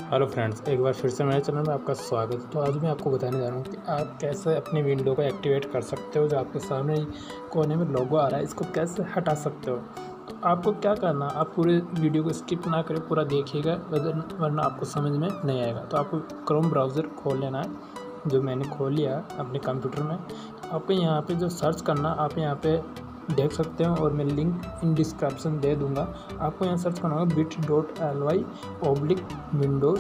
Hello friends, एक बार फिर से मेरे चैनल में आपका स्वागत है। तो आज मैं आपको बताने जा रहा हूँ कि आप कैसे अपनी विंडो को एक्टिवेट कर सकते हो। जो आपके सामने ही कोने में लोगो आ रहा है, इसको कैसे हटा सकते हो। तो आपको क्या करना, आप पूरे वीडियो को स्किप ना करें, पूरा देखिएगा, वरना आपको समझ में नहीं आएगा। तो आपको क्रोम ब्राउज़र खोल लेना है, जो मैंने खोल लिया अपने कंप्यूटर में। आपको यहाँ पर जो सर्च करना, आप यहाँ पर देख सकते हो और मैं लिंक इन डिस्क्रिप्शन दे दूंगा। आपको यहाँ सर्च करना होगा bit.ly/windows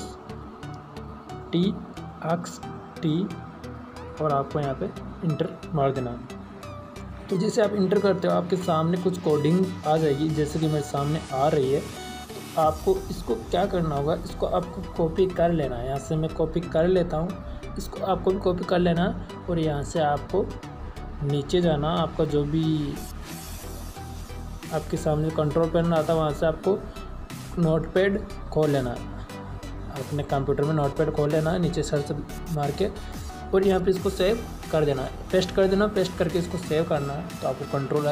txt और आपको यहाँ पे इंटर मार देना है। तो जैसे आप इंटर करते हो, आपके सामने कुछ कोडिंग आ जाएगी, जैसे कि मेरे सामने आ रही है। तो आपको इसको क्या करना होगा, इसको आपको कॉपी कर लेना है। यहाँ से मैं कॉपी कर लेता हूँ, इसको आपको भी कॉपी कर लेना है और यहाँ से आपको नीचे जाना। आपका जो भी आपके सामने कंट्रोल पैनल आता है, वहाँ से आपको नोटपैड खोल लेना है। अपने कंप्यूटर में नोटपैड खोल लेना है, नीचे सर्च मार के, और यहाँ पे इसको सेव कर देना है, पेस्ट कर देना। पेस्ट करके इसको सेव करना है। तो आपको कंट्रोल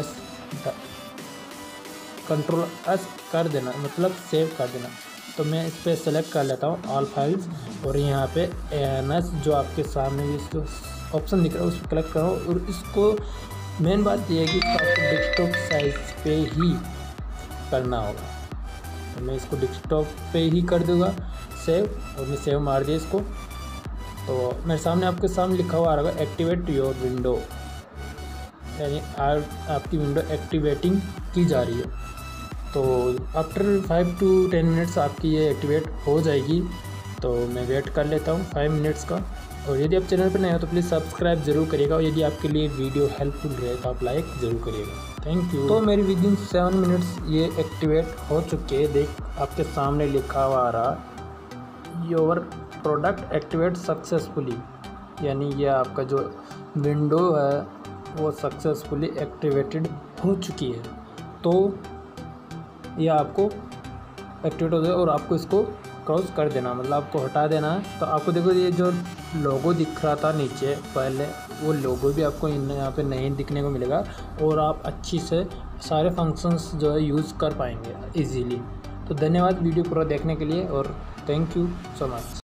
एस कर देना, मतलब सेव कर देना। तो मैं इस पर सेलेक्ट कर लेता हूँ ऑल फाइल्स, और यहाँ पे ANS जो आपके सामने इसको ऑप्शन दिख रहा है, उस पर क्लिक करो। और इसको मेन बात यह है कि इसको आपको डेस्कटॉप साइज पे ही करना होगा। तो मैं इसको डेस्कटॉप पे ही कर दूँगा सेव, और मैं सेव मार दिया इसको। तो मेरे सामने आपके सामने लिखा हुआ आ रहा है एक्टिवेट योर विंडो, यानी आपकी विंडो एक्टिवेटिंग की जा रही है। तो आफ्टर 5 to 10 मिनट्स आपकी ये एक्टिवेट हो जाएगी। तो मैं वेट कर लेता हूँ 5 मिनट्स का। और यदि आप चैनल पर नए हो तो प्लीज़ सब्सक्राइब जरूर करिएगा, और यदि आपके लिए वीडियो हेल्पफुल रहे तो आप लाइक ज़रूर करिएगा। Thank you. तो मेरी विदिन 7 मिनट्स ये एक्टिवेट हो चुके हैं। देख, आपके सामने लिखा हुआ आ रहा योर प्रोडक्ट एक्टिवेट सक्सेसफुली, यानी ये आपका जो विंडो है वो सक्सेसफुली एक्टिवेटेड हो चुकी है। तो ये आपको एक्टिवेट हो जाए और आपको इसको क्रॉस कर देना, मतलब आपको हटा देना है। तो आपको देखो, ये जो लोगो दिख रहा था नीचे पहले, वो लोगो भी आपको यहाँ पे नहीं दिखने को मिलेगा, और आप अच्छी से सारे फंक्शंस जो है यूज़ कर पाएंगे इजीली। तो धन्यवाद वीडियो पूरा देखने के लिए, और थैंक यू सो मच।